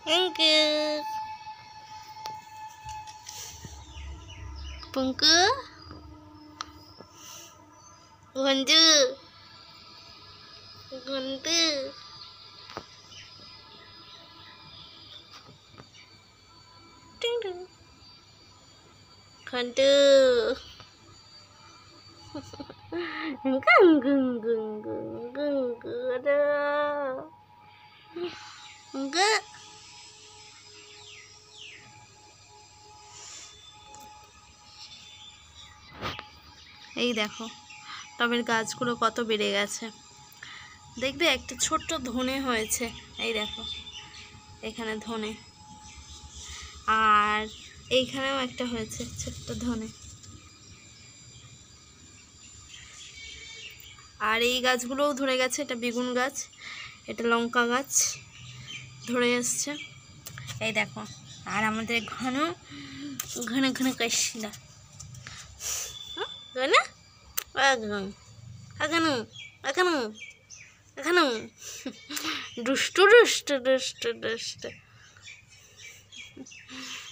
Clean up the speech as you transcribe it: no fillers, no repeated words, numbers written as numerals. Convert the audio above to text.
Punku. Punku. Gundu. Gundu. Ding ding. Gundu. Gung gung gung gung gung gung. Enggak. এই দেখো টবের গাছগুলো কত বেড়ে গেছে। দেখবে একটা ছোট্ট ধনে হয়েছে, এই দেখো এখানে ধনে, আর এইখানেও একটা হয়েছে ছোট্ট ধনে। আর এই গাছগুলোও ধরে গেছে, এটা বেগুন গাছ, এটা লঙ্কা গাছ ধরে এসছে, এই দেখো। আর আমাদের ঘন ঘন ঘন কাশিলা না এখানো এখানো এখানো দুষ্টু দুষ্টু দুষ্টু দুষ্টু।